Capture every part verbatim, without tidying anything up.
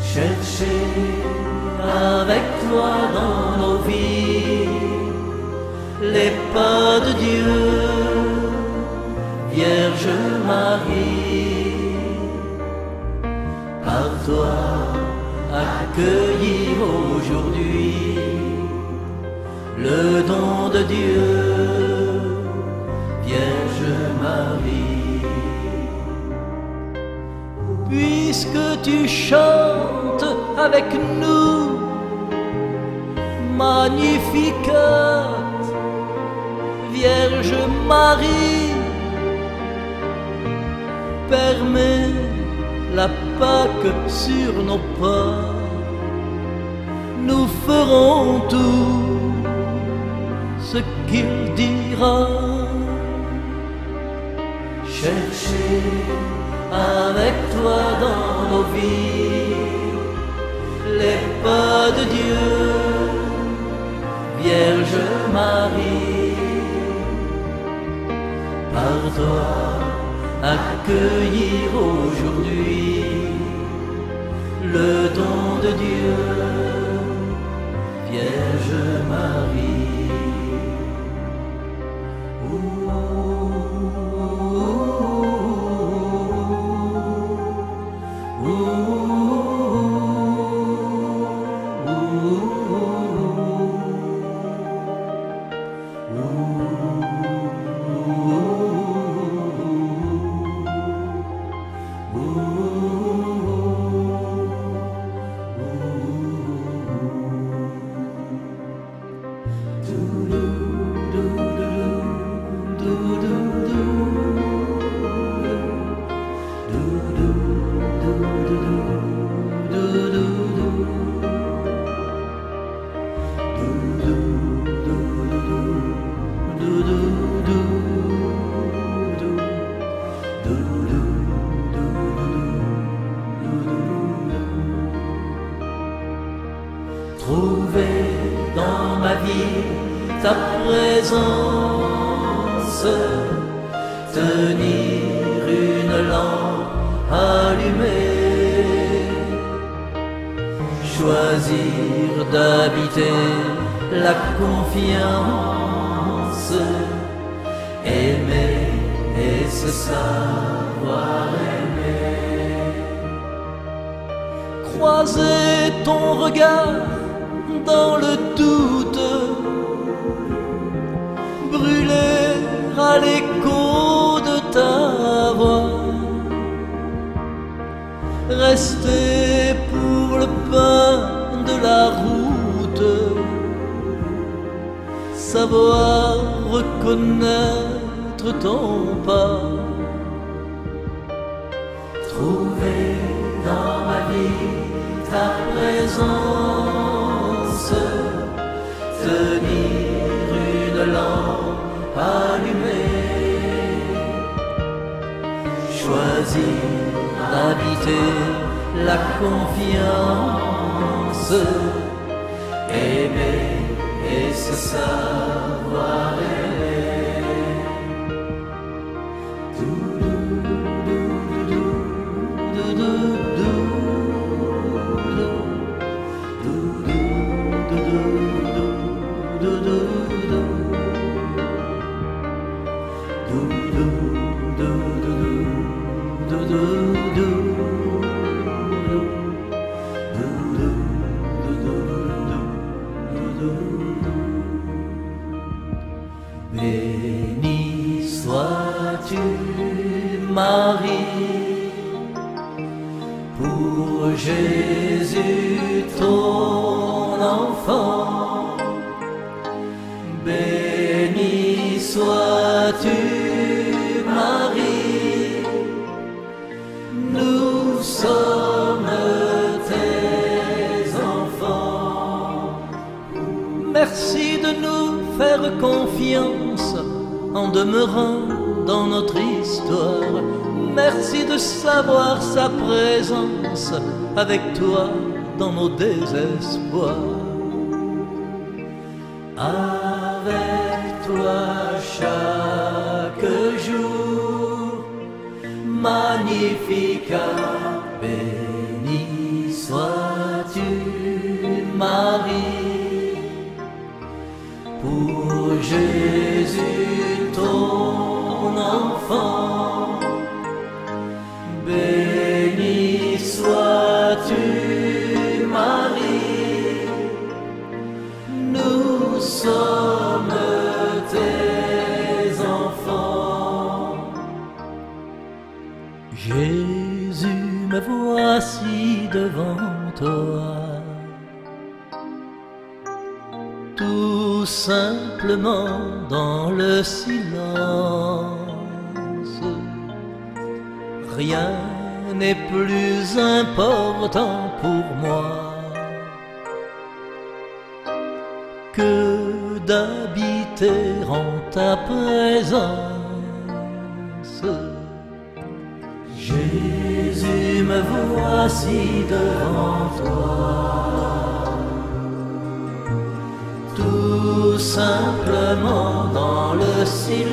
chercher avec toi dans nos vies les pas de Dieu, Vierge Marie, par toi accueillir aujourd'hui le don de Dieu, Vierge Marie. Puisque tu chantes avec nous, Magnificat, Vierge Marie, permets la Pâque sur nos pas, nous ferons tout ce qu'il dira. Chercher avec toi dans nos vies les pas de Dieu, Vierge Marie, par toi accueillir aujourd'hui le don de Dieu, Vierge Marie. Trouver dans ma vie ta présence, tenir une lampe allumée, choisir d'habiter la confiance, aimer et se savoir aimer, croiser ton regard dans le doute, brûler à l'écho de ta voix, rester pour le pain de la route, savoir reconnaître ton pas. Trouver dans ma vie ta présence, tenir une lampe allumée, choisir d'habiter la confiance, aimer et se savoir aimer. Béni sois-tu, Marie, pour Jésus ton enfant. Béni sois-tu, Marie, nous sommes tes enfants. Merci de nous faire confiance en demeurant dans notre histoire. Merci de savoir sa présence avec toi dans nos désespoirs. Avec toi chaque jour, Magnificat, béni soit Marie, pour Jésus ton enfant. Béni sois-tu, Marie, nous sommes tes enfants. Jésus, me voici devant toi, tout simplement dans le silence. Rien n'est plus important pour moi que d'habiter en ta présence. Jésus, me voici devant toi, tout simplement dans le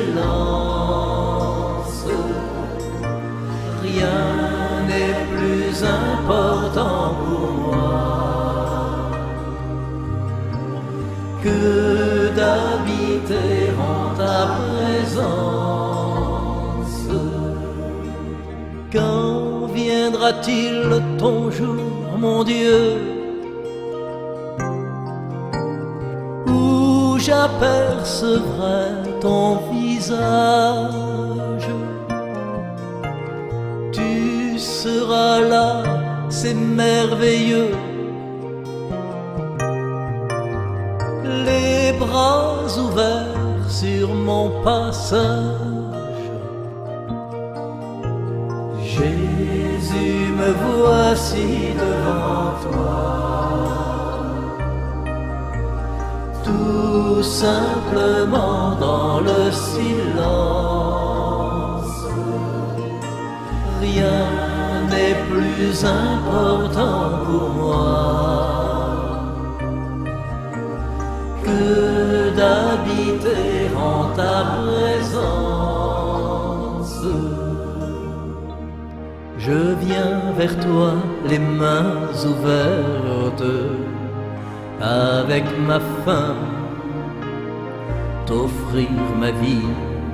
silence. Rien n'est plus important pour moi que d'habiter en ta présence. Quand viendra-t-il ton jour, mon Dieu, où j'apercevrai ton visage? Tu seras là, c'est merveilleux, les bras ouverts sur mon passage. Jésus, me voici devant toi, tout simplement dans le silence. Rien n'est plus important pour moi que d'habiter en ta présence. Je viens vers toi les mains ouvertes, avec ma faim, t'offrir ma vie.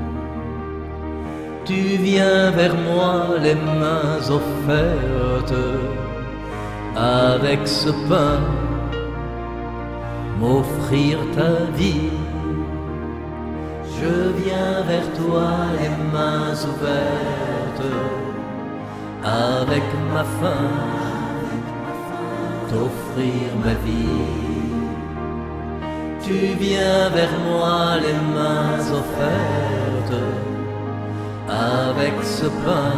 Tu viens vers moi les mains offertes, avec ce pain, m'offrir ta vie. Je viens vers toi les mains ouvertes, avec ma faim, t'offrir ma vie. Tu viens vers moi les mains offertes, avec ce pain,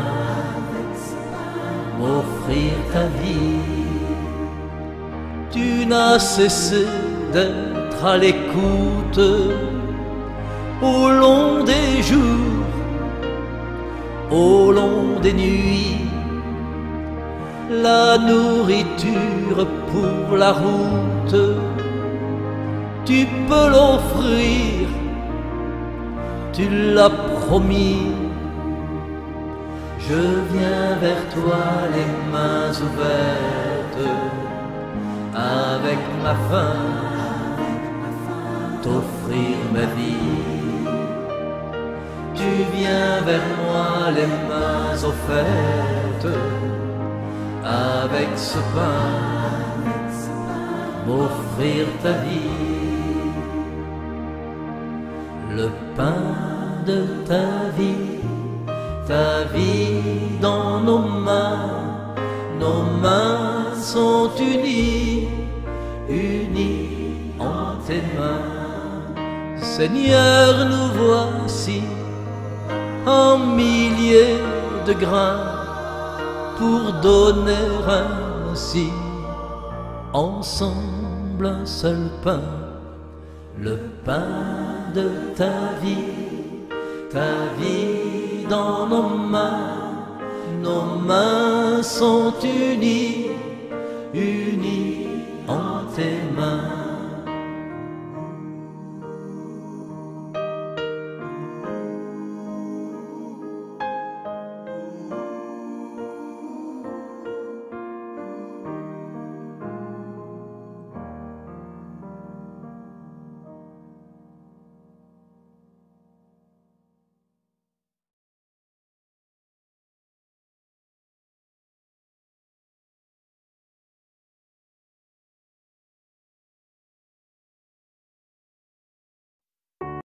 m'offrir ta vie. Tu n'as cessé d'être à l'écoute au long des jours, au long des nuits, la nourriture pour la route. Tu peux l'offrir, tu l'as promis. Je viens vers toi les mains ouvertes, avec ma faim, t'offrir ma vie. Tu viens vers moi les mains offertes, avec ce pain, m'offrir ta vie. Le pain de ta vie, ta vie dans nos mains, nos mains sont unies, unies en tes mains. Seigneur, nous voici en milliers de grains pour donner ainsi ensemble un seul pain, le pain de ta vie, ta vie dans nos mains, nos mains sont unies, unies